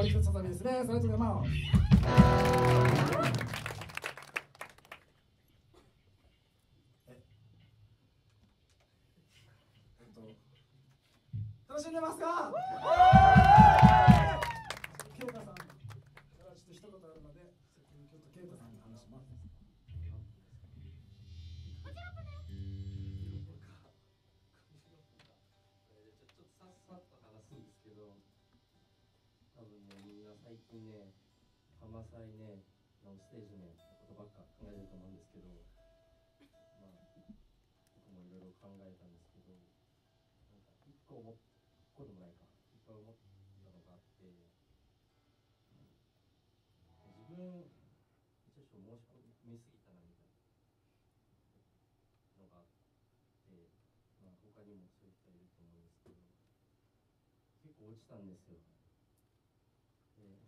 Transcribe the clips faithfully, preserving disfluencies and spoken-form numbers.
一つさびですね。ありがとうございます。楽しんでますか？ケイタさんからちょっと一言あるので、ちょっとケイタさんに話します。 こちらかね。 ちょっとさっさっと話すんですけど、多分ね、みんな最近ね、ハマサイね、のステージね、ことばっか考えてると思うんですけど、まあ、僕もいろいろ考えたんですけど、なんか一個思っ、一個でもないか、いっぱい思ったのがあって、自分、一応申し込みすぎたなみたいなのがあって、まあ、他にもそういう人いると思うんですけど、結構落ちたんですよ。で、ね、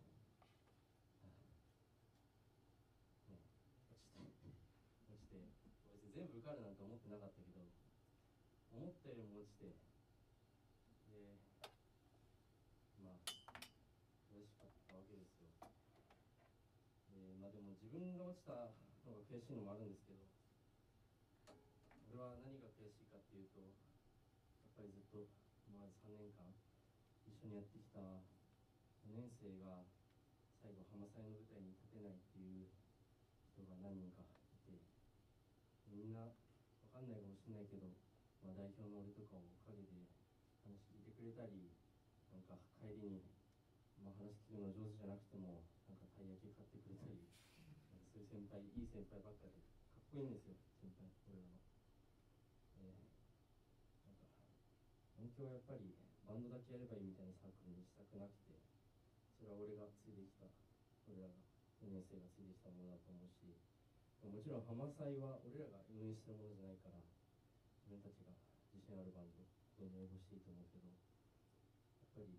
落ちて、落ちて、別に全部受かるなんて思ってなかったけど、思ったよりも落ちて、で、まあ、嬉しかったわけですよ。で、まあでも自分が落ちたのが悔しいのもあるんですけど、俺は何が悔しいかっていうと、やっぱりずっと、まあさんねんかん一緒にやってきたよねん生が最後ハマサイの舞台に立てないっていう人が何人かいて、みんなわかんないかもしれないけど、まあ、代表の俺とかを陰で話聞いてくれたり、なんか帰りに、まあ、話聞くの上手じゃなくてもなんかたい焼き買ってくれたり、なんかそういう先輩、いい先輩ばっかでかっこいいんですよ、先輩俺らの。えー、なんか音響はやっぱりバンドだけやればいいみたいなサークルにしたくなくて、それは俺がついてきた、俺らがよねん生がついてきたものだと思うし、もちろんハマサイは俺らが運営してるものじゃないから、自分たちが自信あるバンドどんどん応募していいと思うけど、やっぱり、うん、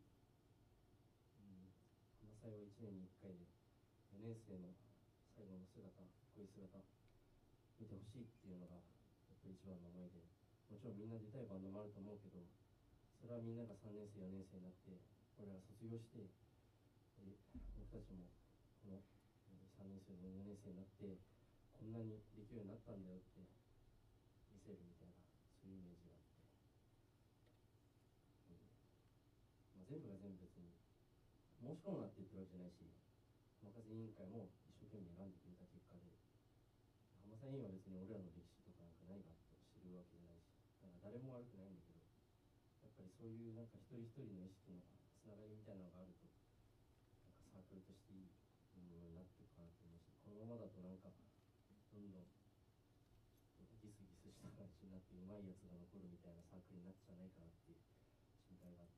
ハマサイはいちねんにいっかいでよねん生の最後の姿、かっこいい姿見てほしいっていうのがやっぱり一番の思いで、もちろんみんな出たいバンドもあると思うけど、それはみんながさんねん生よねん生になって俺らが卒業して、で僕たちもこのさんねん生のよねん生になってこんなにできるようになったんだよって見せるみたいな、そういうイメージがあって、うん、まあ、全部が全部別に申し込むなって言ってるわけじゃないし、浜風委員会も一生懸命選んでくれた結果で、浜さん委員は別に俺らの歴史とかなんか何があったか知るわけじゃないし、だから誰も悪くないんだけど、やっぱりそういうなんか一人一人の意識のつながりみたいなのがあると、なんかサークルとしていいものになっていくかなと思うし、このままだとなんかどんどんギスギスした感じになってうまいやつが残るみたいなサークルになっちゃわないかなっていう心配があって、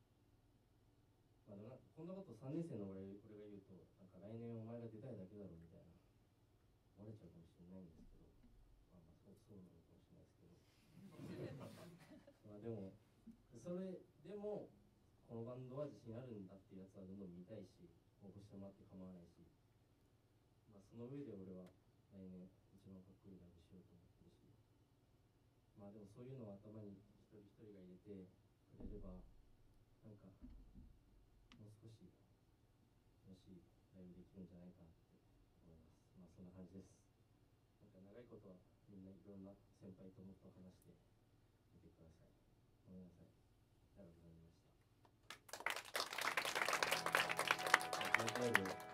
まあ、でもなんかこんなことさんねん生の俺俺が言うと、なんか来年お前が出たいだけだろみたいな思われちゃうかもしれないんですけど、まあまあそうそうなのかもしれないですけどまあでもそれでもこのバンドは自信あるんだっていうやつはどんどん見たいし、応募してもらって構わないし、まあ、その上で俺は来年一番かっこいいライブしようと思ってるし、まあでもそういうのを頭に一人一人が入れてくれれば、なんかもう少し楽しいライブできるんじゃないかなって思います。まあそんな感じです。なんか長いことはみんないろんな先輩ともっと話してみてください。ごめんなさい、長くなりました。